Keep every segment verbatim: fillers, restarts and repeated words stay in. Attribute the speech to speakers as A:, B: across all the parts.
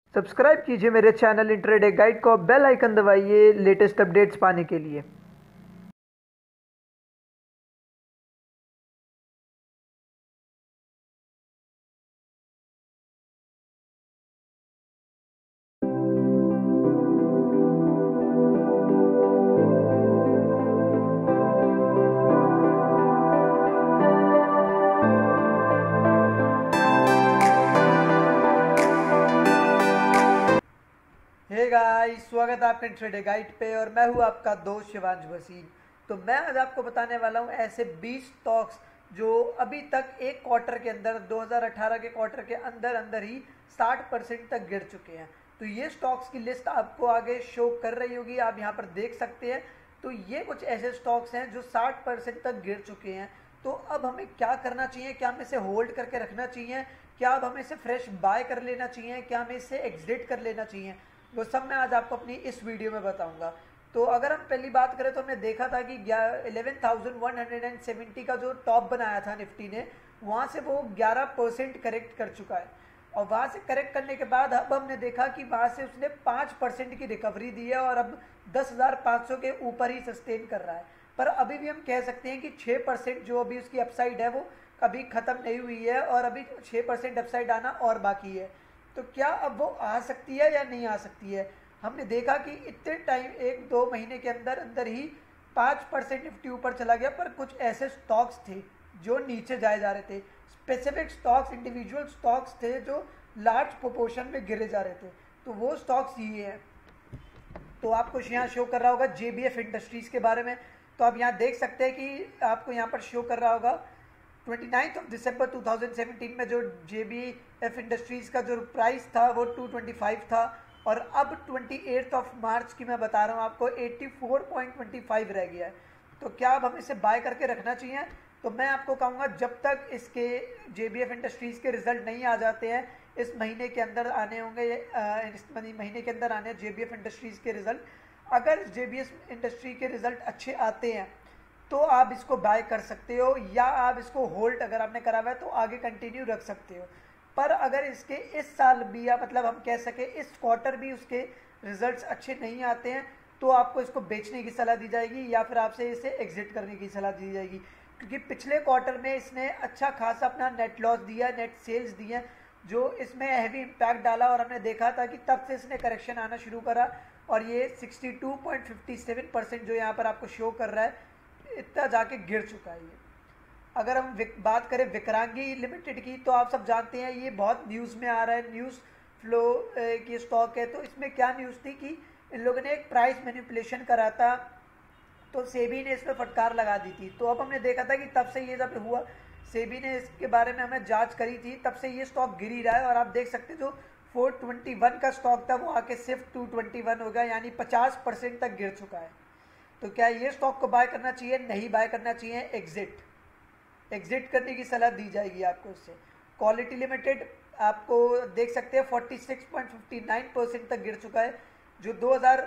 A: Subscribe कीजिए मेरे channel intraday guide को, बेल आइकन दबाइए लेटेस्ट अपडेट्स पाने के लिए। हे गाइस, स्वागत है आपका इंट्राडे गाइड पे और मैं हूँ आपका दोस्त शिवांश भसीन। तो मैं आज आपको बताने वाला हूँ ऐसे बीस स्टॉक्स जो अभी तक एक क्वार्टर के अंदर दो हज़ार अठारह के क्वार्टर के अंदर अंदर ही साठ परसेंट तक गिर चुके हैं। तो ये स्टॉक्स की लिस्ट आपको आगे शो कर रही होगी, आप यहाँ पर देख सकते हैं। तो ये कुछ ऐसे स्टॉक्स हैं जो साठ परसेंट तक गिर चुके हैं। तो अब हमें क्या करना चाहिए? क्या हमें इसे होल्ड करके रखना चाहिए? क्या अब हमें इसे फ्रेश बाय कर लेना चाहिए? क्या हमें इसे एग्जिट कर लेना चाहिए? वो सब मैं आज आपको अपनी इस वीडियो में बताऊंगा। तो अगर हम पहली बात करें तो हमने देखा था कि eleven thousand one hundred seventy का जो टॉप बनाया था निफ्टी ने, वहाँ से वो ग्यारह परसेंट करेक्ट कर चुका है। और वहाँ से करेक्ट करने के बाद अब हमने देखा कि वहाँ से उसने पाँच परसेंट की रिकवरी दी है और अब दस हज़ार पाँच सौ के ऊपर ही सस्टेन कर रहा है। पर अभी भी हम कह सकते हैं कि छः परसेंट जो अभी उसकी अपसाइड है वो अभी ख़त्म नहीं हुई है और अभी छः परसेंट अपसाइड आना और बाकी है। तो क्या अब वो आ सकती है या नहीं आ सकती है? हमने देखा कि इतने टाइम एक दो महीने के अंदर अंदर ही पाँच परसेंट निफ्टी ऊपर चला गया, पर कुछ ऐसे स्टॉक्स थे जो नीचे जाए जा रहे थे। स्पेसिफिक स्टॉक्स, इंडिविजुअल स्टॉक्स थे जो लार्ज प्रोपोर्शन में गिरे जा रहे थे। तो वो स्टॉक्स ये हैं। तो आपको यहाँ शो कर रहा होगा जे बी एफ इंडस्ट्रीज़ के बारे में। तो आप यहाँ देख सकते हैं कि आपको यहाँ पर शो कर रहा होगा twenty ninth of December two thousand seventeen में जो जे बी एफ इंडस्ट्रीज़ का जो प्राइस था वो टू ट्वेंटी फाइव था और अब ट्वेंटी एट्थ ऑफ मार्च की मैं बता रहा हूँ आपको eighty four point two five रह गया है। तो क्या अब हम इसे बाय करके रखना चाहिए? तो मैं आपको कहूँगा जब तक इसके जे बी एफ इंडस्ट्रीज़ के रिज़ल्ट नहीं आ जाते हैं, इस महीने के अंदर आने होंगे, इस महीने के अंदर आने जे बी एफ इंडस्ट्रीज़ के रिज़ल्ट। अगर जे बी एफ इंडस्ट्री के रिज़ल्ट अच्छे आते हैं तो आप इसको बाय कर सकते हो, या आप इसको होल्ड अगर आपने करा हुआ है तो आगे कंटिन्यू रख सकते हो। पर अगर इसके इस साल भी, या मतलब हम कह सके इस क्वार्टर भी उसके रिजल्ट्स अच्छे नहीं आते हैं, तो आपको इसको बेचने की सलाह दी जाएगी या फिर आपसे इसे एग्जिट करने की सलाह दी जाएगी। क्योंकि पिछले क्वार्टर में इसने अच्छा खासा अपना नेट लॉस दिया, नेट सेल्स दिए, जो इसमें हैवी इम्पैक्ट डाला। और हमने देखा था कि तब से इसने करेक्शन आना शुरू करा और ये sixty two point fifty seven percent जो यहाँ पर आपको शो कर रहा है, इतना जाके गिर चुका है ये। अगर हम बात करें विक्रांगी लिमिटेड की, तो आप सब जानते हैं ये बहुत न्यूज़ में आ रहा है, न्यूज़ फ्लो की स्टॉक है। तो इसमें क्या न्यूज़ थी कि इन लोगों ने एक प्राइस मैनिपुलेशन करा था, तो सेबी ने इसमें फटकार लगा दी थी। तो अब हमने देखा था कि तब से ये जब हुआ, सेबी ने इसके बारे में हमें जांच करी थी, तब से ये स्टॉक गिर ही रहा है। और आप देख सकते हैं जो फोर ट्वेंटी वन का स्टॉक था वो आके सिर्फ टू ट्वेंटी वन हो गया, यानी पचास परसेंट तक गिर चुका है। तो क्या ये स्टॉक को बाय करना चाहिए? नहीं बाय करना चाहिए, एग्जिट एग्जिट करने की सलाह दी जाएगी आपको इससे। क्वालिटी लिमिटेड आपको देख सकते हैं forty six point fifty nine percent तक गिर चुका है। जो दो हज़ार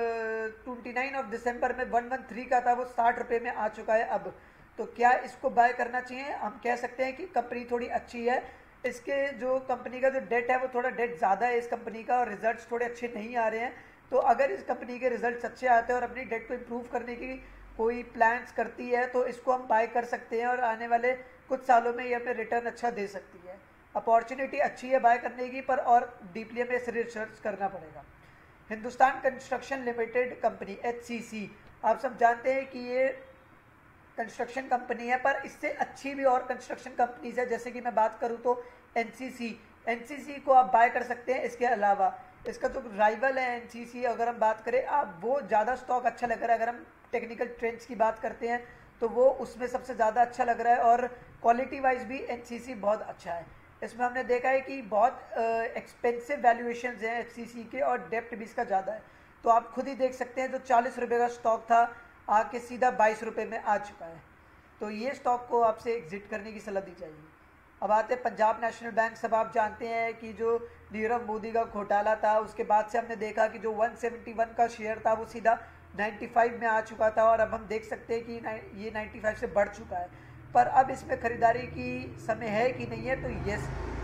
A: ट्वेंटी नाइन ऑफ दिसंबर में वन वन थ्री का था वो साठ रुपये में आ चुका है अब। तो क्या इसको बाय करना चाहिए? हम कह सकते हैं कि कंपनी थोड़ी अच्छी है, इसके जो कंपनी का जो डेट है वो थोड़ा डेट ज़्यादा है इस कंपनी का, और रिजल्ट्स थोड़े अच्छे नहीं आ रहे हैं। तो अगर इस कंपनी के रिजल्ट्स अच्छे आते हैं और अपनी डेट को इम्प्रूव करने की कोई प्लान्स करती है तो इसको हम बाय कर सकते हैं और आने वाले कुछ सालों में ये अपने रिटर्न अच्छा दे सकती है। अपॉर्चुनिटी अच्छी है बाय करने की, पर और डीपली हमें इसे रिसर्च करना पड़ेगा। Hindustan construction limited company H C C, आप सब जानते हैं कि ये कंस्ट्रक्शन कंपनी है, पर इससे अच्छी भी और कंस्ट्रक्शन कंपनीज है। जैसे कि मैं बात करूँ तो N C C N C सी को आप बाय कर सकते हैं। इसके अलावा इसका जो राइवल है एन सी सी, अगर हम बात करें, आप वो ज़्यादा स्टॉक अच्छा लग रहा है। अगर हम टेक्निकल ट्रेंड्स की बात करते हैं तो वो उसमें सबसे ज़्यादा अच्छा लग रहा है, और क्वालिटी वाइज भी एन सी सी बहुत अच्छा है। इसमें हमने देखा है कि बहुत एक्सपेंसिव वैल्यूएशन हैं एच सी सी के, और डेप्ट भी इसका ज़्यादा है। तो आप खुद ही देख सकते हैं जो चालीस रुपये का स्टॉक था आके सीधा बाईस रुपये में आ चुका है। तो ये स्टॉक को आपसे एग्जिट करने की सलाह दी जाएगी। अब आते हैं पंजाब नेशनल बैंक। सब आप जानते हैं कि जो नीरव मोदी का घोटाला था, उसके बाद से हमने देखा कि जो वन सेवेंटी वन का शेयर था वो सीधा पचानवे में आ चुका था, और अब हम देख सकते हैं कि ये पचानवे से बढ़ चुका है। पर अब इसमें ख़रीदारी की समय है कि नहीं है? तो यस,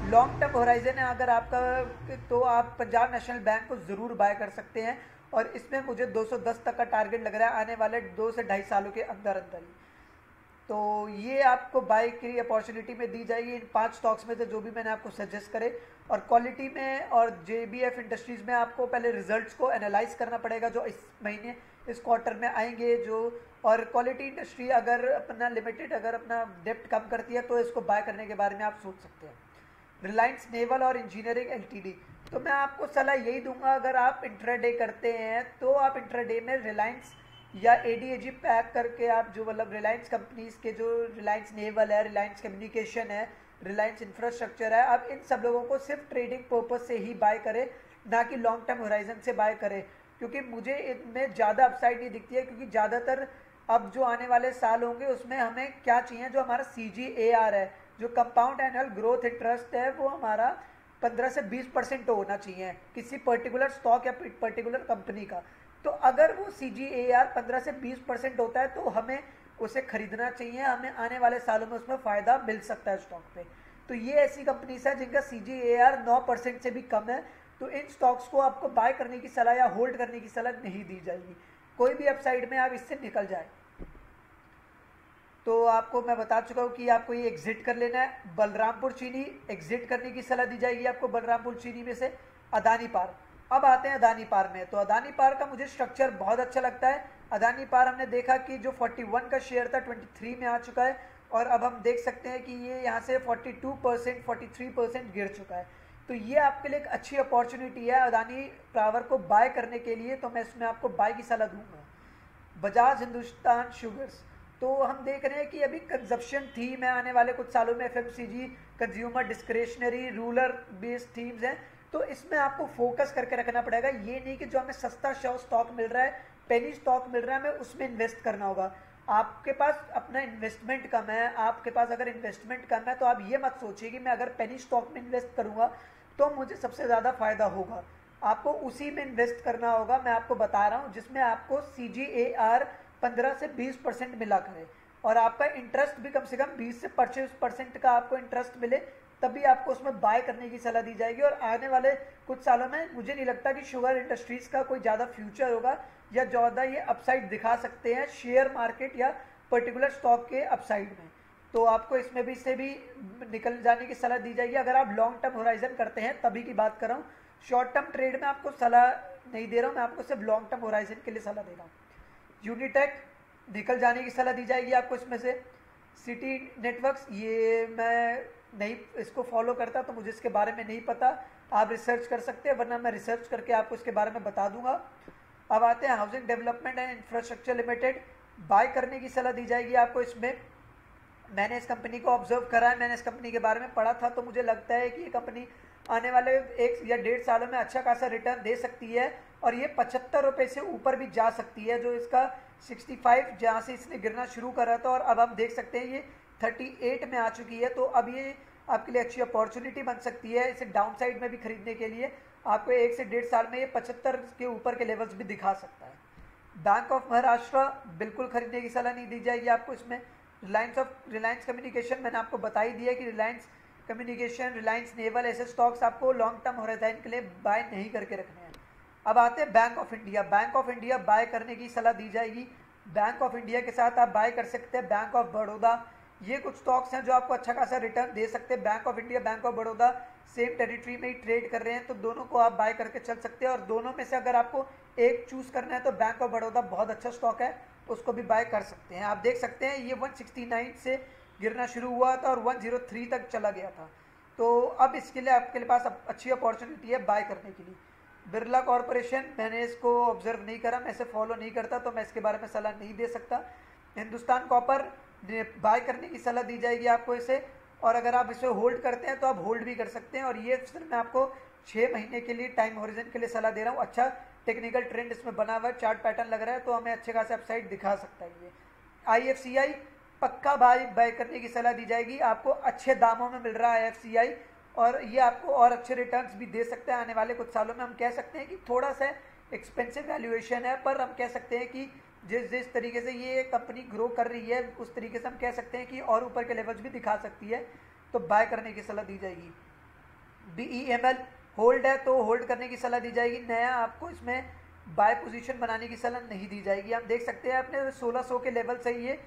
A: लॉन्ग टर्म होराइजन है अगर आपका, तो आप पंजाब नेशनल बैंक को ज़रूर बाय कर सकते हैं, और इसमें मुझे दो सौ दस तक का टारगेट लग रहा है आने वाले दो से ढाई सालों के अंदर अंदर ही। तो ये आपको बाय की अपॉर्चुनिटी में दी जाएगी इन पांच स्टॉक्स में से जो भी मैंने आपको सजेस्ट करे। और क्वालिटी में और जेबीएफ इंडस्ट्रीज़ में आपको पहले रिजल्ट्स को एनालाइज करना पड़ेगा जो इस महीने इस क्वार्टर में आएंगे जो। और क्वालिटी इंडस्ट्री अगर अपना लिमिटेड अगर अपना डेप्ट कम करती है तो इसको बाय करने के बारे में आप सोच सकते हैं। रिलायंस नेवल और इंजीनियरिंग एलटीडी, तो मैं आपको सलाह यही दूंगा, अगर आप इंट्राडे करते हैं तो आप इंट्राडे में रिलायंस या एडीएजी पैक करके आप जो मतलब रिलायंस कंपनीज के जो रिलायंस नेवल है, रिलायंस कम्युनिकेशन है, रिलायंस इंफ्रास्ट्रक्चर है, आप इन सब लोगों को सिर्फ ट्रेडिंग पर्पज से ही बाय करें, ना कि लॉन्ग टर्म होराइजन से बाय करें, क्योंकि मुझे इनमें ज़्यादा अपसाइड नहीं दिखती है। क्योंकि ज़्यादातर अब जो आने वाले साल होंगे उसमें हमें क्या चाहिए, जो हमारा सी जी ए आर है, जो कंपाउंड एनुअल ग्रोथ इंटरेस्ट है, वो हमारा पंद्रह से बीस परसेंट होना चाहिए किसी पर्टिकुलर स्टॉक या पर्टिकुलर कंपनी का। तो अगर वो सी जी ए आर पंद्रह से बीस परसेंट होता है तो हमें उसे खरीदना चाहिए, हमें आने वाले सालों में उसमें फ़ायदा मिल सकता है स्टॉक पे। तो ये ऐसी कंपनीज है जिनका सी जी ए आर नौ परसेंट से भी कम है, तो इन स्टॉक्स को आपको बाय करने की सलाह या होल्ड करने की सलाह नहीं दी जाएगी। कोई भी अपसाइड में आप इससे निकल जाए। तो आपको मैं बता चुका हूँ कि आपको ये एग्जिट कर लेना है। बलरामपुर चीनी एग्जिट करने की सलाह दी जाएगी आपको बलरामपुर चीनी में से। अदानी पार, अब आते हैं अदानी पार में। तो अदानी पार का मुझे स्ट्रक्चर बहुत अच्छा लगता है। अदानी पार हमने देखा कि जो इकतालीस का शेयर था तेईस में आ चुका है, और अब हम देख सकते हैं कि ये यहाँ से बयालीस परसेंट तैंतालीस परसेंट गिर चुका है। तो ये आपके लिए एक अच्छी अपॉर्चुनिटी है अदानी पावर को बाय करने के लिए, तो मैं इसमें आपको बाय की सलाह दूंगा। बजाज हिंदुस्तान शुगर्स, तो हम देख रहे हैं कि अभी कंजप्शन थीम है, आने वाले कुछ सालों में FMCG, consumer discretionary, rural based themes हैं, तो इसमें आपको फोकस करके रखना पड़ेगा। ये नहीं कि जो हमें सस्ता स्टॉक मिल रहा है, पेनी स्टॉक मिल रहा है, हमें उसमें इन्वेस्ट करना होगा। आपके पास अपना इन्वेस्टमेंट कम है, आपके पास अगर इन्वेस्टमेंट कम है तो आप ये मत सोचिए कि मैं अगर पेनी स्टॉक में इन्वेस्ट करूँगा तो मुझे सबसे ज़्यादा फायदा होगा। आपको उसी में इन्वेस्ट करना होगा, मैं आपको बता रहा हूँ, जिसमें आपको सी जी ए आर पंद्रह से बीस परसेंट मिला करे, और आपका इंटरेस्ट भी कम से कम बीस से पच्चीस परसेंट का आपको इंटरेस्ट मिले, तभी आपको उसमें बाय करने की सलाह दी जाएगी। और आने वाले कुछ सालों में मुझे नहीं लगता कि शुगर इंडस्ट्रीज़ का कोई ज़्यादा फ्यूचर होगा, या ज़्यादा ये अपसाइड दिखा सकते हैं शेयर मार्केट या पर्टिकुलर स्टॉक के अपसाइड में। तो आपको इसमें भी से भी निकल जाने की सलाह दी जाएगी अगर आप लॉन्ग टर्म होराइजन करते हैं, तभी की बात कर रहा हूँ। शॉर्ट टर्म ट्रेड में आपको सलाह नहीं दे रहा हूँ, मैं आपको सिर्फ लॉन्ग टर्म होराइजन के लिए सलाह दे रहा हूँ। यूनिटेक निकल जाने की सलाह दी जाएगी आपको इसमें से। सिटी नेटवर्क्स, ये मैं नहीं इसको फॉलो करता तो मुझे इसके बारे में नहीं पता, आप रिसर्च कर सकते हैं, वरना मैं रिसर्च करके आपको इसके बारे में बता दूंगा। अब आते हैं housing development and infrastructure limited, buy करने की सलाह दी जाएगी आपको इसमें। मैंने इस कंपनी को ऑब्जर्व करा है, मैंने इस कंपनी के बारे में पढ़ा था, तो मुझे लगता है कि ये कंपनी आने वाले एक या डेढ़ सालों में अच्छा खासा रिटर्न दे सकती है, और ये पचहत्तर रुपये से ऊपर भी जा सकती है, जो इसका पैंसठ जहाँ से इसने गिरना शुरू करा था, और अब हम देख सकते हैं ये अड़तीस में आ चुकी है। तो अब ये आपके लिए अच्छी अपॉर्चुनिटी बन सकती है, इसे डाउन साइड में भी खरीदने के लिए आपको एक से डेढ़ साल में ये पचहत्तर के ऊपर के लेवल्स भी दिखा सकता है। बैंक ऑफ महाराष्ट्र बिल्कुल खरीदने की सलाह नहीं दी जाएगी आपको इसमें। रिलायंस ऑफ रिलायंस कम्युनिकेशन, मैंने आपको बता ही दिया कि रिलायंस कम्युनिकेशन, रिलायंस नेवल, ऐसे स्टॉक्स आपको लॉन्ग टर्म होराइजन के लिए बाय नहीं करके रखने हैं। अब आते हैं bank of India. Bank of India buy करने की सलाह दी जाएगी। बैंक ऑफ इंडिया के साथ आप बाय कर सकते हैं बैंक ऑफ बड़ौदा, ये कुछ स्टॉक्स हैं जो आपको अच्छा खासा रिटर्न दे सकते हैं। Bank of India, bank of Baroda same territory में ही ट्रेड कर रहे हैं, तो दोनों को आप बाय करके चल सकते हैं। और दोनों में से अगर आपको एक चूज करना है तो बैंक ऑफ बड़ौदा बहुत अच्छा स्टॉक है, उसको भी बाय कर सकते हैं। आप देख सकते हैं ये एक सौ उनहत्तर से गिरना शुरू हुआ था और एक सौ तीन तक चला गया था, तो अब इसके लिए आपके पास अच्छी अपॉर्चुनिटी है बाय करने के लिए। बिरला कॉरपोरेशन, मैंने इसको ऑब्जर्व नहीं करा, मैं इसे फॉलो नहीं करता, तो मैं इसके बारे में सलाह नहीं दे सकता। हिंदुस्तान कॉपर बाय करने की सलाह दी जाएगी आपको इसे, और अगर आप इसे होल्ड करते हैं तो आप होल्ड भी कर सकते हैं। और ये सिर्फ मैं आपको छः महीने के लिए टाइम होरिजन के लिए सलाह दे रहा हूँ। अच्छा टेक्निकल ट्रेंड इसमें बना हुआ है, चार्ट पैटर्न लग रहा है, तो हमें अच्छे खासे अपसाइड दिखा सकता है ये। आई एफ सी आई पक्का बाय बाय करने की सलाह दी जाएगी, आपको अच्छे दामों में मिल रहा है आई एफ सी आई, और ये आपको और अच्छे रिटर्न्स भी दे सकते हैं आने वाले कुछ सालों में। हम कह सकते हैं कि थोड़ा सा एक्सपेंसिव वैल्यूएशन है, पर हम कह सकते हैं कि जिस जिस तरीके से ये कंपनी ग्रो कर रही है उस तरीके से हम कह सकते हैं कि और ऊपर के लेवल्स भी दिखा सकती है, तो बाय करने की सलाह दी जाएगी। B E M L hold है तो होल्ड करने की सलाह दी जाएगी, नया आपको इसमें बाय पोजीशन बनाने की सलाह नहीं दी जाएगी। आप देख सकते हैं अपने सोलह सौ के लेवल से ये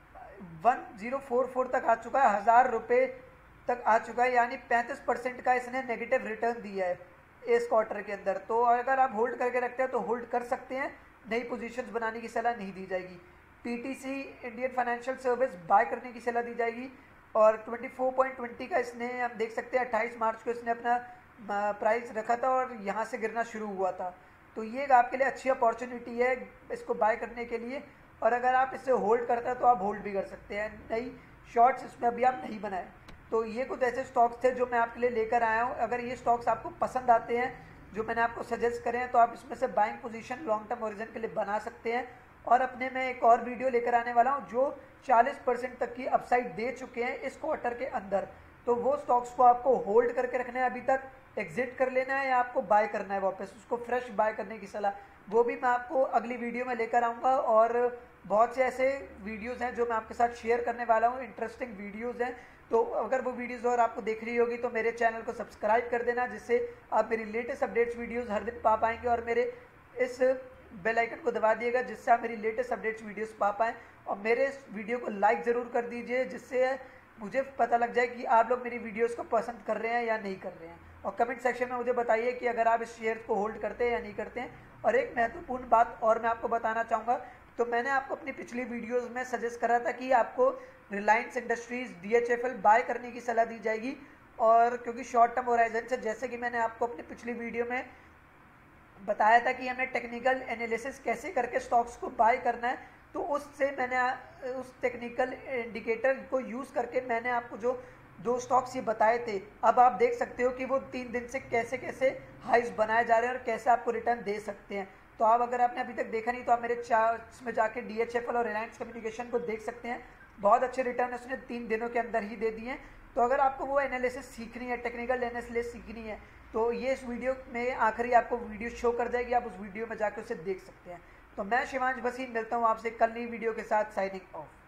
A: वन ज़ीरो फोर फोर तक आ चुका है, हज़ार रुपये तक आ चुका है, यानी पैंतीस परसेंट का इसने नेगेटिव रिटर्न दिया है इस क्वार्टर के अंदर। तो अगर आप होल्ड करके रखते हैं तो होल्ड कर सकते हैं, नई पोजीशंस बनाने की सलाह नहीं दी जाएगी। PTC Indian financial service buy करने की सलाह दी जाएगी और चौबीस पॉइंट बीस का इसने हम देख सकते हैं अट्ठाईस मार्च को इसने अपना प्राइस रखा था और यहाँ से गिरना शुरू हुआ था। तो ये आपके लिए अच्छी अपॉर्चुनिटी है इसको बाय करने के लिए, और अगर आप इसे होल्ड करते हैं तो आप होल्ड भी कर सकते हैं, नई शॉर्ट्स इसमें अभी आप नहीं बनाए। तो ये कुछ ऐसे स्टॉक्स थे जो मैं आपके लिए लेकर आया हूँ। अगर ये स्टॉक्स आपको पसंद आते हैं जो मैंने आपको सजेस्ट करे हैं तो आप इसमें से buying position long term origin के लिए बना सकते हैं। और अपने में एक और वीडियो लेकर आने वाला हूँ जो चालीस परसेंट तक की अपसाइड दे चुके हैं इस क्वार्टर के अंदर। तो वो स्टॉक्स को आपको होल्ड करके रखना है, अभी तक एग्जिट कर लेना है या आपको बाय करना है वापस, उसको फ्रेश बाय करने की सलाह, वो भी मैं आपको अगली वीडियो में लेकर आऊँगा। और बहुत से ऐसे वीडियोज़ हैं जो मैं आपके साथ शेयर करने वाला हूँ, इंटरेस्टिंग वीडियोज़ हैं। तो अगर वो वीडियोज़ और आपको देख रही होगी तो मेरे चैनल को सब्सक्राइब कर देना, जिससे आप मेरी लेटेस्ट अपडेट्स वीडियोज़ हर दिन पा पाएंगे, और मेरे इस बेल आइकन को दबा दिएगा जिससे आप मेरी लेटेस्ट अपडेट्स वीडियोस पा पाएँ। और मेरे इस वीडियो को लाइक ज़रूर कर दीजिए जिससे मुझे पता लग जाए कि आप लोग मेरी वीडियोस को पसंद कर रहे हैं या नहीं कर रहे हैं। और कमेंट सेक्शन में मुझे बताइए कि अगर आप इस शेयर को होल्ड करते हैं या नहीं करते हैं। और एक महत्वपूर्ण बात और मैं आपको बताना चाहूँगा, तो मैंने आपको अपनी पिछली वीडियोज़ में सजेस्ट करा था कि आपको Reliance industries D H F L buy करने की सलाह दी जाएगी, और क्योंकि शॉर्ट टर्म होराइजन से, जैसे कि मैंने आपको अपनी पिछली वीडियो में बताया था कि हमें टेक्निकल एनालिसिस कैसे करके स्टॉक्स को बाय करना है, तो उससे मैंने उस टेक्निकल इंडिकेटर को यूज़ करके मैंने आपको जो दो स्टॉक्स ये बताए थे, अब आप देख सकते हो कि वो तीन दिन से कैसे कैसे हाइज बनाए जा रहे हैं और कैसे आपको रिटर्न दे सकते हैं। तो आप अगर आपने अभी तक देखा नहीं तो आप मेरे चार्ट्स में जाके डी एच एफ एल और रिलायंस कम्युनिकेशन को देख सकते हैं, बहुत अच्छे रिटर्न उसने तीन दिनों के अंदर ही दे दिए हैं। तो अगर आपको वो एनालिसिस सीखनी है, टेक्निकल एनालिसिस सीखनी है, तो ये इस वीडियो में आखिरी आपको वीडियो शो कर जाएगी, आप उस वीडियो में जाकर उसे देख सकते हैं। तो मैं शिवांश भसीन मिलता हूँ आपसे कल नई वीडियो के साथ, साइनिंग ऑफ।